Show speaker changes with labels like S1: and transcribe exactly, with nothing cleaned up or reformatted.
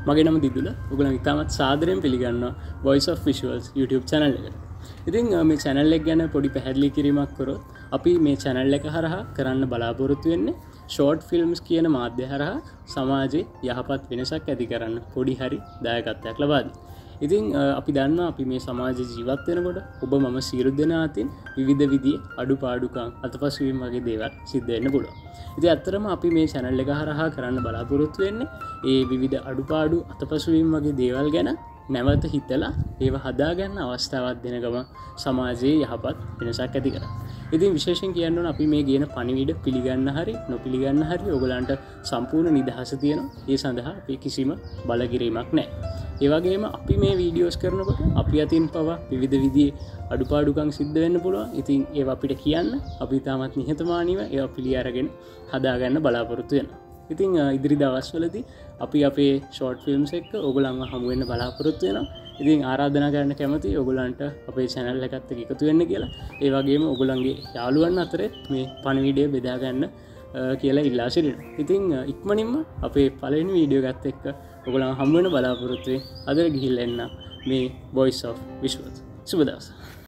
S1: මගේ නම දිදුල. ඔයගොල්ලන් ඉතාමත් සාදරයෙන් පිළිගන්නවා Voice of Visuals YouTube channel එකට. ඉතින් මේ channel එක ගැන පොඩි පැහැදිලි කිරීමක් කරොත් අපි මේ channel එක හරහා කරන්න බලාපොරොත්තු වෙන්නේ short films කියන මාධ්‍ය හරහා සමාජයේ යහපත් වෙනසක් ඇති කරන්න පොඩි හරි දායකත්වයක් ලබා දෙන්න. ඉතින් අපි දන්නවා අපි මේ සමාජයේ ජීවත් වෙනකොට ඔබ මම සියලු දෙනා අතින් විවිධ විදිහේ අඩුපාඩුකම් අතපසුවීම් වගේ දේවල් සිද්ධ වෙන්න පුළුවන්. ඉතින් ඇත්තටම අපි මේ channel එක හරහා කරන්න බලාපොරොත්තු වෙන්නේ ඒ විවිධ අඩුපාඩු අතපසුවීම් වගේ දේවල් ගැන නැවත හිතලා ඒව හදා ගන්න අවස්ථාවක් දෙන ගම සමාජයේ යහපත් වෙනසක් ඇති කරගන්න. ඉතින් විශේෂයෙන් කියන්න ඕන අපි මේ කියන පණිවිඩ පිළිගන්න හරි නොපිළිගන්න හරි ඔයගලන්ට සම්පූර්ණ නිදහස තියෙනවා. ඒ සඳහා අපි කිසිම බලකිරීමක් නැහැ. ඒ වගේම අපි මේ වීඩියෝස් කරනකොට අපි අතින් පවා විවිධ විදිහේ අඩුපාඩුකම් සිද්ධ වෙන්න පුළුවන්. ඉතින් ඒව අපිට කියන්න අපි තාමත් නිහතමානීව ඒවා පිළි අරගෙන හදාගන්න බලාපොරොත්තු වෙනවා. ඉතින් ඉදිරි දවස්වලදී අපි අපේ ෂෝට් ෆිල්ම්ස් එක්ක ඔයගොල්ලන්ව හමු වෙන්න බලාපොරොත්තු වෙනවා. ඉතින් ආරාධනා කරන්න කැමතියි ඔයගොල්ලන්ට අපේ channel එකත් එක්ක එකතු වෙන්න කියලා. ඒ වගේම ඔයගොල්ලන්ගේ යාළුවන් අතරේ මේ පණිවිඩය බෙදා ගන්න කියලා ඉල්ලා සිටිනවා. ඉතින් ඉක්මනින්ම අපේ පළවෙනි වීඩියෝ එකත් එක්ක ඔයගොල්ලන් හමු වෙන බලාපොරොත්තු වෙයි. අද ගිහිල්ලා එන්න මේ Voice of Visuals. සුබ දවසක්.